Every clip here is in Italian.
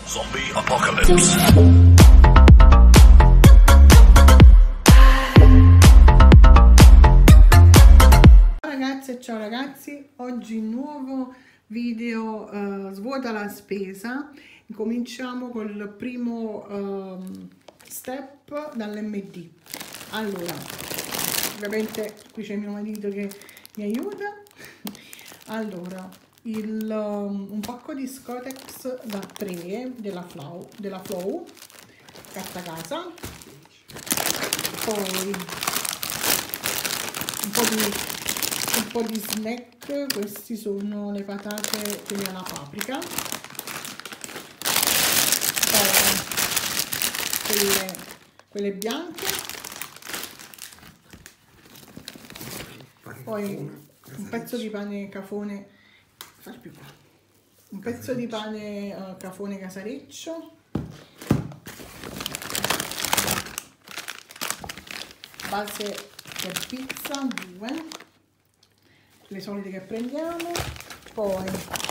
Zombie Apocalypse. Ciao ragazzi, oggi nuovo video svuota la spesa. Cominciamo col primo step dall'MD. Allora, ovviamente qui c'è mio marito che mi aiuta. Allora, un pacco di Scotex da 3 della Flow, carta casa, poi un po' di snack. Questi sono le patate, quelle alla paprika, poi quelle bianche, poi un pezzo di pane cafone, un pezzo di pane cafone casareccio, base per pizza 2, le solite che prendiamo, poi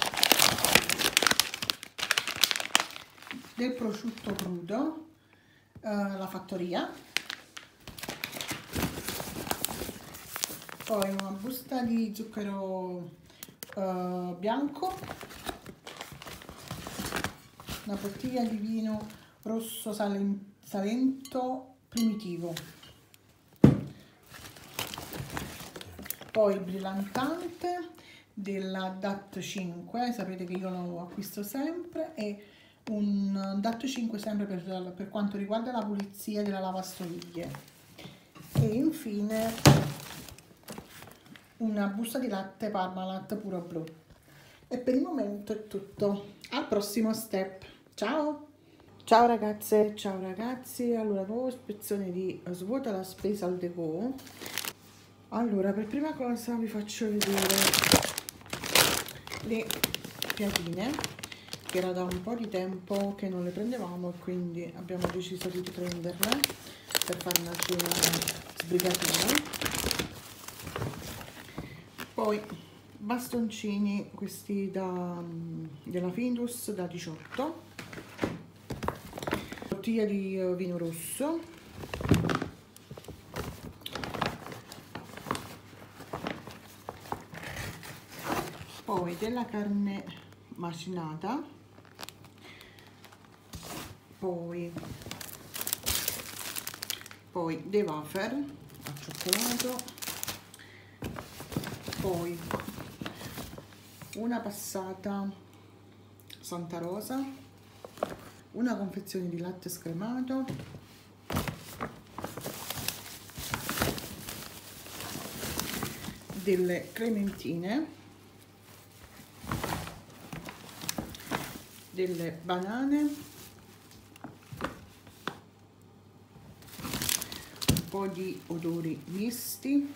del prosciutto crudo, la fattoria, poi una busta di zucchero bianco, una bottiglia di vino rosso Salento primitivo, poi il brillantante della DAT 5, sapete che io lo acquisto sempre, e un DAT 5 sempre per quanto riguarda la pulizia della lavastoviglie, e infine una busta di latte Parmalat puro blu. E per il momento è tutto, al prossimo step, ciao! Ciao ragazze, ciao ragazzi, allora nuova ispezione di svuota la spesa al deco. Allora, per prima cosa vi faccio vedere le piadine, che era da un po' di tempo che non le prendevamo e quindi abbiamo deciso di riprenderle per fare una cena sbrigatina. Poi bastoncini, questi della Findus da 18, bottiglia di vino rosso, poi della carne macinata, poi dei wafer al cioccolato, poi una passata Santa Rosa, una confezione di latte scremato, delle clementine, delle banane, un po' di odori misti,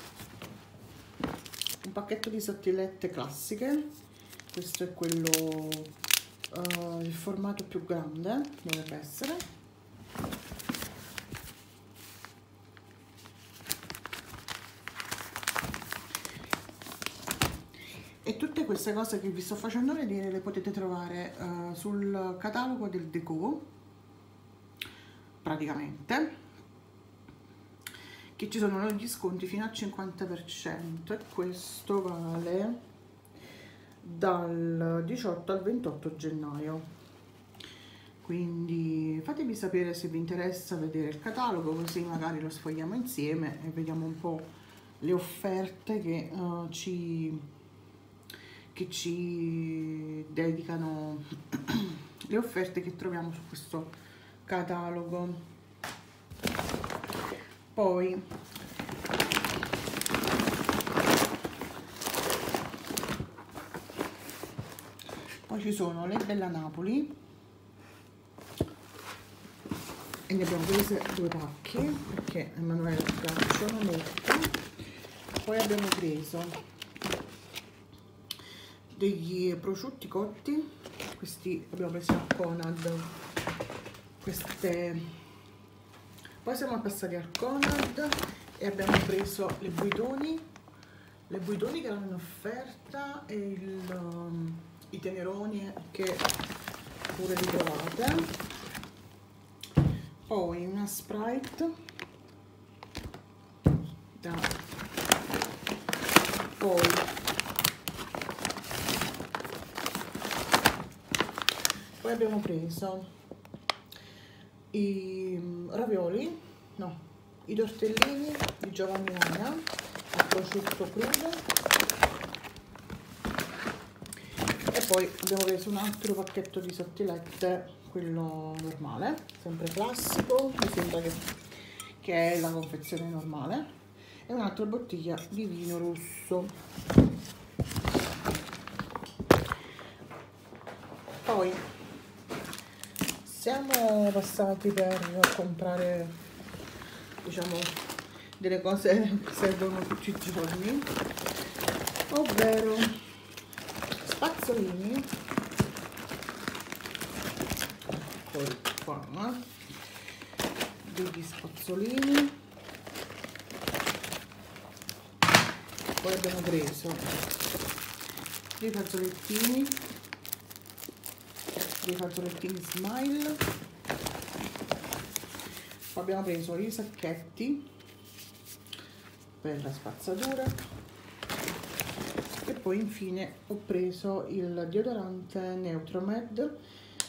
un pacchetto di sottilette classiche, questo è quello il formato più grande, dovrebbe essere, e tutte queste cose che vi sto facendo vedere le potete trovare sul catalogo del Deco, praticamente, che ci sono gli sconti fino al 50%, e questo vale dal 18 al 28 gennaio. Quindi fatemi sapere se vi interessa vedere il catalogo, così magari lo sfogliamo insieme e vediamo un po' le offerte che ci dedicano, le offerte che troviamo su questo catalogo. Poi ci sono le Bella Napoli, e ne abbiamo prese 2 pacchi perché Emanuele piacciono molto. Poi abbiamo preso degli prosciutti cotti, questi abbiamo presi al Conad, queste. Poi siamo passati al Conad e abbiamo preso le buidoni che erano in offerta, e i teneroni che pure li trovate. Poi una Sprite poi abbiamo preso i ravioli, no, i tortellini di Giovanni Nana al prosciutto crudo, e poi abbiamo preso un altro pacchetto di sottilette, quello normale, sempre classico, mi sembra che è la confezione normale, e un'altra bottiglia di vino rosso. Poi siamo passati per comprare, diciamo, delle cose che servono tutti i giorni, ovvero spazzolini, eccoli qua, degli spazzolini. Poi abbiamo preso dei fazzolettini Smile. Poi abbiamo preso i sacchetti per la spazzatura, e poi infine ho preso il deodorante Neutromed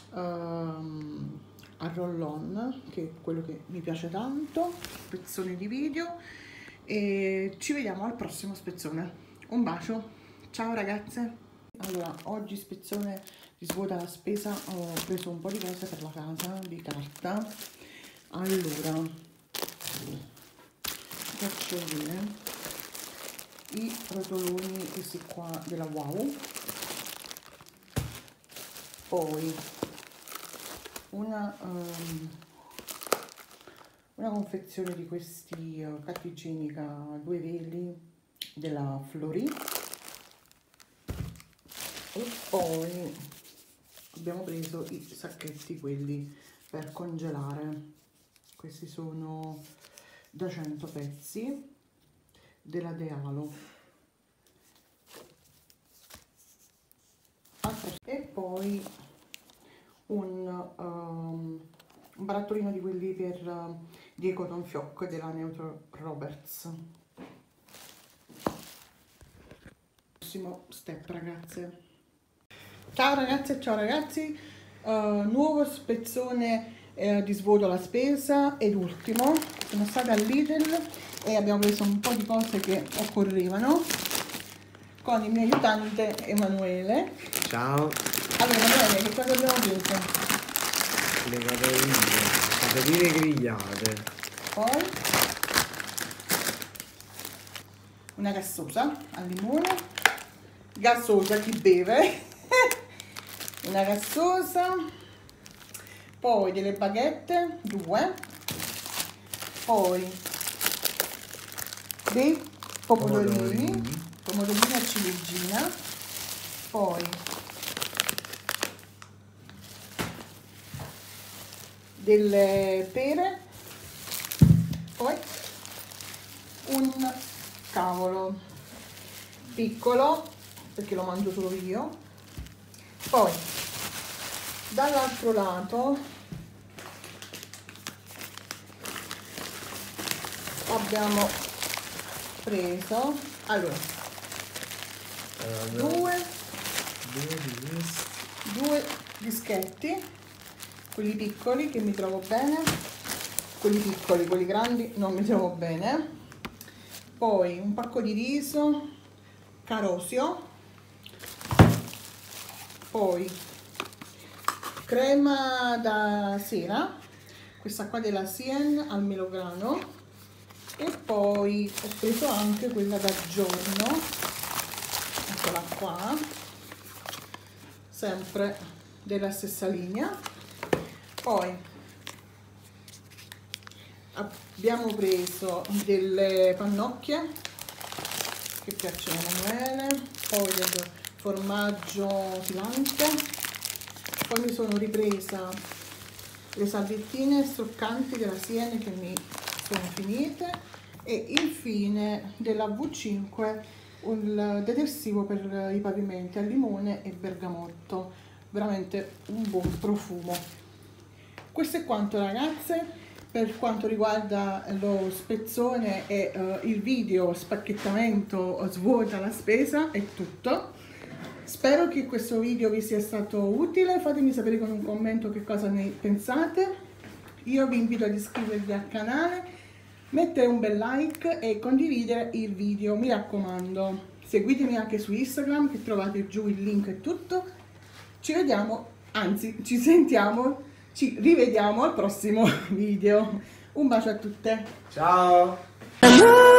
a roll-on, che è quello che mi piace tanto. Spezzone di video, e ci vediamo al prossimo spezzone. Un bacio, ciao ragazze. Allora, oggi spezzone di svuota la spesa, ho preso un po' di cose per la casa, di carta. Allora, faccio vedere i rotoloni, questi qua della Wow, poi una confezione di questi carta igienica 2 veli della Flori, e poi abbiamo preso i sacchetti, quelli per congelare. Questi sono da 100 pezzi della Dealo, e poi un barattolino di quelli per di cotton fioc della Neutro Roberts. Prossimo step, ragazze. Ciao ragazze e ciao ragazzi, nuovo spezzone di svuoto la spesa, ed ultimo. Sono stata al Lidl e abbiamo preso un po' di cose che occorrevano con il mio aiutante Emanuele. Ciao. Allora Emanuele, che cosa abbiamo preso? Le patatine grigliate. Poi una gassosa al limone, gassosa chi beve, una gassosa, poi delle baguette, 2, poi dei pomodorini a ciliegina, poi delle pere, poi un cavolo piccolo perché lo mangio solo io. Poi dall'altro lato abbiamo preso, allora, due dischetti, quelli piccoli che mi trovo bene, quelli piccoli, quelli grandi non mi trovo bene. Poi un pacco di riso Carosio, poi crema da sera, questa qua della Sien al melograno, e poi ho preso anche quella da giorno, eccola qua, sempre della stessa linea. Poi abbiamo preso delle pannocchie che piacciono a Emanuele, poi del formaggio filante, poi mi sono ripresa le salviettine stroccanti della Siene che mi sono finite, e infine della V5 un detersivo per i pavimenti al limone e bergamotto. veramente un buon profumo. Questo è quanto, ragazze, per quanto riguarda lo spezzone e il video spacchettamento svuota la spesa. È tutto. Spero che questo video vi sia stato utile, fatemi sapere con un commento che cosa ne pensate. Io vi invito ad iscrivervi al canale, mettere un bel like e condividere il video, mi raccomando. Seguitemi anche su Instagram, che trovate giù il link e tutto. Ci vediamo, anzi ci sentiamo, ci rivediamo al prossimo video. Un bacio a tutte. Ciao!